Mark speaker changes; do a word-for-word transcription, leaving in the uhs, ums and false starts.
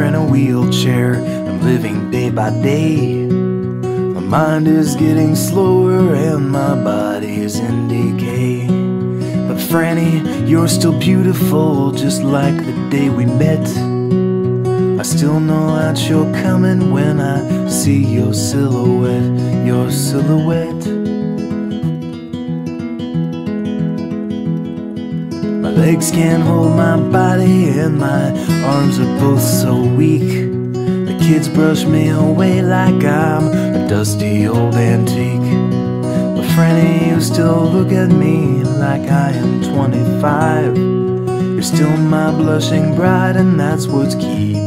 Speaker 1: in a wheelchair. I'm living day by day. My mind is getting slower and my body is in decay. But Franny, you're still beautiful, just like the day we met. I still know that you're coming when I see your silhouette, your silhouette. My legs can't hold my body and my arms are both so weak. The kids brush me away like I'm a dusty old antique. But Franny, you still look at me like I am twenty-five. You're still my blushing bride, and that's what's key.